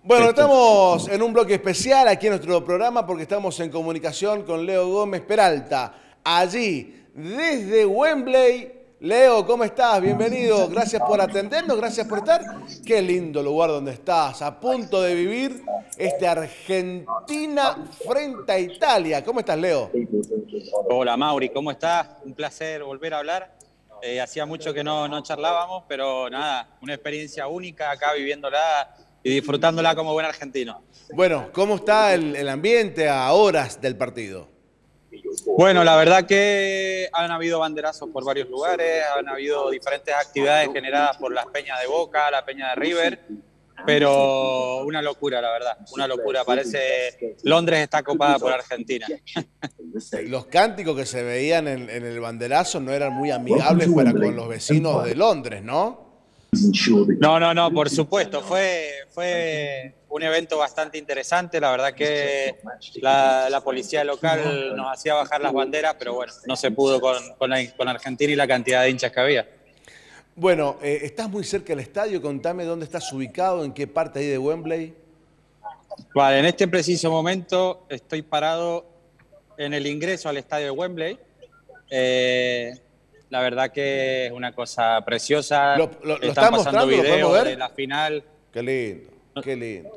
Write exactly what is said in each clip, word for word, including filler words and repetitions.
Bueno, estamos en un bloque especial aquí en nuestro programa porque estamos en comunicación con Leo Gómez Peralta, allí desde Wembley. Leo, ¿cómo estás? Bienvenido. Gracias por atendernos, gracias por estar. Qué lindo lugar donde estás, a punto de vivir este Argentina frente a Italia. ¿Cómo estás, Leo? Hola Mauri, ¿cómo estás? Un placer volver a hablar. Eh, hacía mucho que no, no charlábamos, pero nada, una experiencia única acá viviéndola y disfrutándola como buen argentino. Bueno, ¿cómo está el, el ambiente a horas del partido? Bueno, la verdad que han habido banderazos por varios lugares, han habido diferentes actividades generadas por las peñas de Boca, la peña de River, pero una locura, la verdad, una locura. Parece Londres está copada por Argentina. Los cánticos que se veían en, en el banderazo no eran muy amigables para con los vecinos de Londres, ¿no? No, no, no, por supuesto. Fue, fue un evento bastante interesante. La verdad que la, la policía local nos hacía bajar las banderas, pero bueno, no se pudo con, con, la, con Argentina y la cantidad de hinchas que había. Bueno, eh, estás muy cerca del estadio. Contame dónde estás ubicado, en qué parte ahí de Wembley. Vale, en este preciso momento estoy parado en el ingreso al estadio de Wembley. Eh, La verdad que es una cosa preciosa. ¿Lo, lo, lo Están estás pasando mostrando? ¿Lo podemos videos ver? de la final. Qué lindo, qué lindo.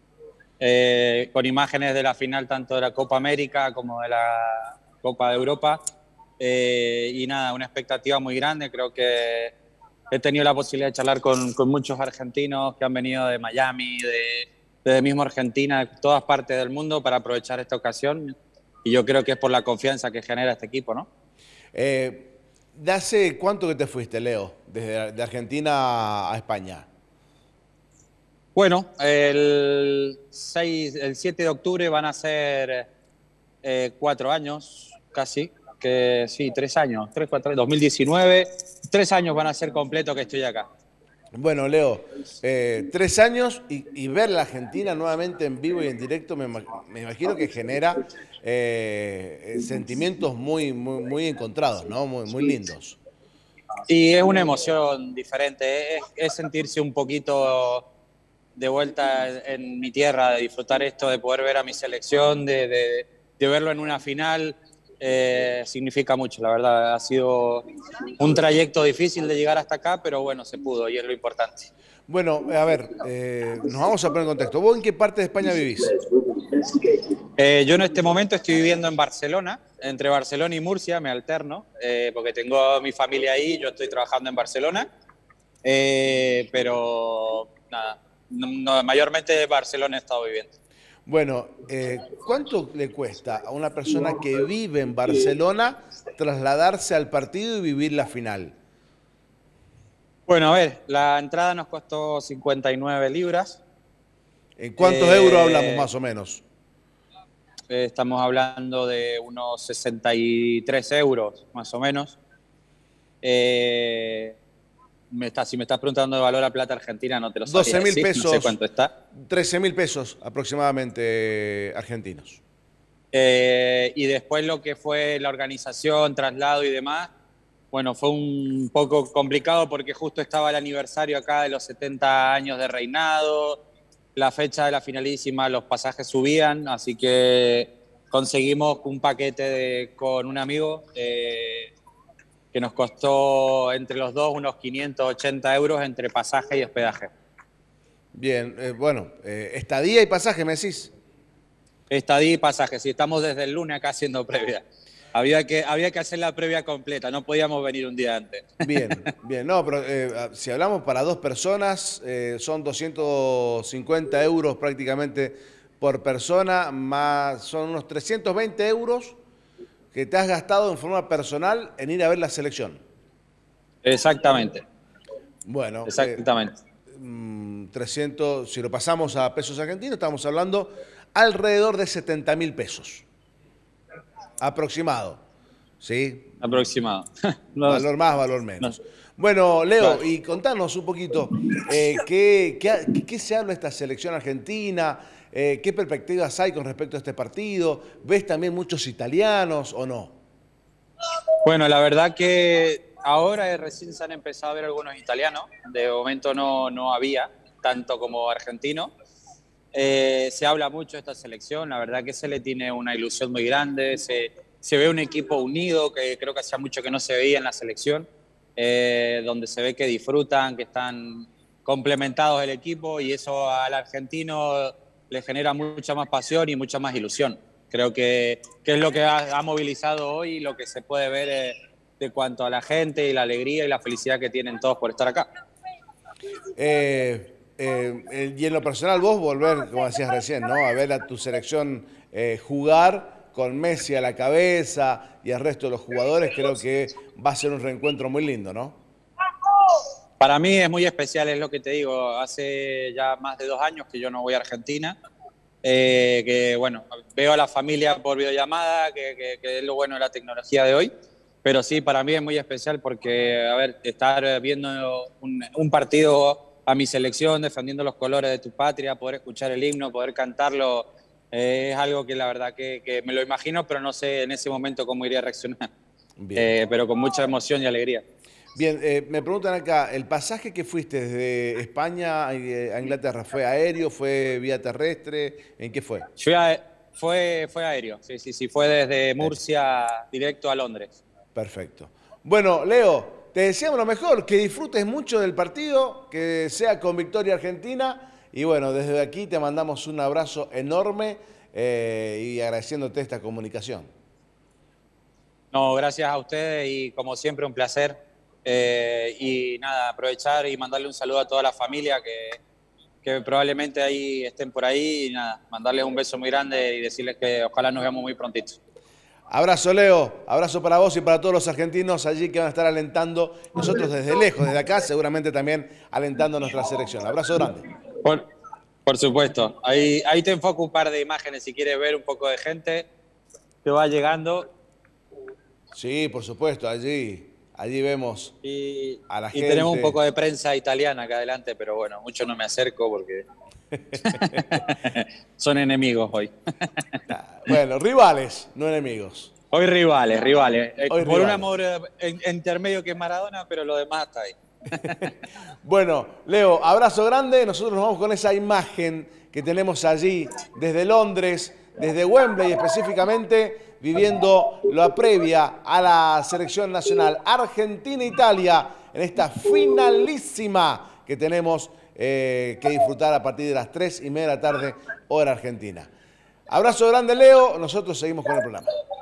Eh, con imágenes de la final tanto de la Copa América como de la Copa de Europa. Eh, y nada, una expectativa muy grande. Creo que he tenido la posibilidad de charlar con, con muchos argentinos que han venido de Miami, de, de mismo Argentina, de todas partes del mundo para aprovechar esta ocasión. Y yo creo que es por la confianza que genera este equipo, ¿no? Eh, ¿De hace cuánto que te fuiste, Leo? Desde de Argentina a España. Bueno, el, seis, el siete de octubre van a ser eh, cuatro años, casi, que sí, tres años, tres, cuatro, dos mil diecinueve, tres años van a ser completos que estoy acá. Bueno, Leo, eh, tres años y, y ver la Argentina nuevamente en vivo y en directo me, me imagino que genera eh, sentimientos muy, muy, muy encontrados, ¿no? Muy, muy lindos. Y es una emoción diferente, es, es sentirse un poquito de vuelta en mi tierra, de disfrutar esto, de poder ver a mi selección, de, de, de verlo en una final, eh, significa mucho, la verdad. Ha sido un trayecto difícil de llegar hasta acá, pero bueno, se pudo y es lo importante. Bueno, a ver, eh, nos vamos a poner en contexto. ¿Vos en qué parte de España vivís? Eh, yo en este momento estoy viviendo en Barcelona, entre Barcelona y Murcia, me alterno, eh, porque tengo mi familia ahí, yo estoy trabajando en Barcelona, eh, pero nada, no, no, mayormente Barcelona he estado viviendo. Bueno, eh, ¿cuánto le cuesta a una persona que vive en Barcelona trasladarse al partido y vivir la final? Bueno, a ver, la entrada nos costó cincuenta y nueve libras. ¿En cuántos euros hablamos Eh, más o menos? eh, estamos hablando de unos sesenta y tres euros, más o menos. Eh, me está, si me estás preguntando de valor a plata argentina, no te lo sabría doce mil decir, no sé pesos, cuánto está. trece mil pesos aproximadamente argentinos. Eh, y después lo que fue la organización, traslado y demás, bueno, fue un poco complicado porque justo estaba el aniversario acá de los setenta años de reinado, la fecha de la finalísima, los pasajes subían, así que conseguimos un paquete de, con un amigo eh, que nos costó entre los dos unos quinientos ochenta euros entre pasaje y hospedaje. Bien, eh, bueno, eh, estadía y pasaje, ¿me decís? Estadía y pasaje, sí, estamos desde el lunes acá haciendo previa. Había que, había que hacer la previa completa, no podíamos venir un día antes. Bien, bien, no, pero eh, si hablamos para dos personas, eh, son doscientos cincuenta euros prácticamente por persona, más son unos trescientos veinte euros que te has gastado en forma personal en ir a ver la selección. Exactamente. Bueno, eh, Exactamente. trescientos, si lo pasamos a pesos argentinos, estamos hablando alrededor de setenta mil pesos. Aproximado, ¿sí? Aproximado. No, Valor más, valor menos. no, Bueno, Leo, claro. y contanos un poquito, eh, ¿qué, qué, qué se habla de esta selección argentina? Eh, ¿Qué perspectivas hay con respecto a este partido? ¿Ves también muchos italianos o no? Bueno, la verdad que ahora recién se han empezado a ver algunos italianos. De momento no, no había, tanto como argentinos. Eh, se habla mucho de esta selección, la verdad que se le tiene una ilusión muy grande, se, se ve un equipo unido que creo que hacía mucho que no se veía en la selección, eh, donde se ve que disfrutan, que están complementados el equipo y eso al argentino le genera mucha más pasión y mucha más ilusión. Creo que, que es lo que ha, ha movilizado hoy y lo que se puede ver eh, de cuanto a la gente y la alegría y la felicidad que tienen todos por estar acá. Eh, eh, y en lo personal vos volver, como decías recién, ¿no? A ver a tu selección eh, jugar con Messi a la cabeza y el resto de los jugadores, creo que va a ser un reencuentro muy lindo, ¿no? Para mí es muy especial, es lo que te digo, hace ya más de dos años que yo no voy a Argentina, eh, que bueno, veo a la familia por videollamada, que, que, que es lo bueno de la tecnología de hoy, pero sí, para mí es muy especial porque, a ver, estar viendo un, un partido a mi selección, defendiendo los colores de tu patria, poder escuchar el himno, poder cantarlo, eh, es algo que la verdad que, que me lo imagino, pero no sé en ese momento cómo iría a reaccionar, Bien. eh, pero con mucha emoción y alegría. Bien, eh, me preguntan acá, ¿el pasaje que fuiste desde España a Inglaterra fue aéreo, fue vía terrestre? ¿En qué fue? Fui a, fue, fue aéreo, sí, sí, sí, fue desde Murcia directo a Londres. Perfecto. Bueno, Leo, te deseamos lo mejor, que disfrutes mucho del partido, que sea con victoria argentina. Y bueno, desde aquí te mandamos un abrazo enorme eh, y agradeciéndote esta comunicación. No, gracias a ustedes y como siempre un placer. Eh, y nada, aprovechar y mandarle un saludo a toda la familia que, que probablemente ahí estén por ahí y nada, mandarles un beso muy grande y decirles que ojalá nos veamos muy prontito. Abrazo, Leo. Abrazo para vos y para todos los argentinos allí que van a estar alentando. Nosotros desde lejos, desde acá, seguramente también alentando a nuestra selección. Abrazo grande. Por, por supuesto. Ahí, ahí te enfoco un par de imágenes si quieres ver un poco de gente que va llegando. Sí, por supuesto, allí, allí vemos Y, a la y gente. tenemos un poco de prensa italiana acá adelante, pero bueno, mucho no me acerco porque son enemigos hoy. Bueno, rivales, no enemigos. Hoy rivales, rivales. Hoy Por un rivales. amor intermedio que es Maradona, pero lo demás está ahí. Bueno, Leo, abrazo grande. Nosotros nos vamos con esa imagen que tenemos allí desde Londres, desde Wembley específicamente, viviendo la previa a la selección nacional Argentina-Italia en esta finalísima que tenemos eh, que disfrutar a partir de las tres y media de la tarde, hora argentina. Abrazo grande, Leo. Nosotros seguimos con el programa.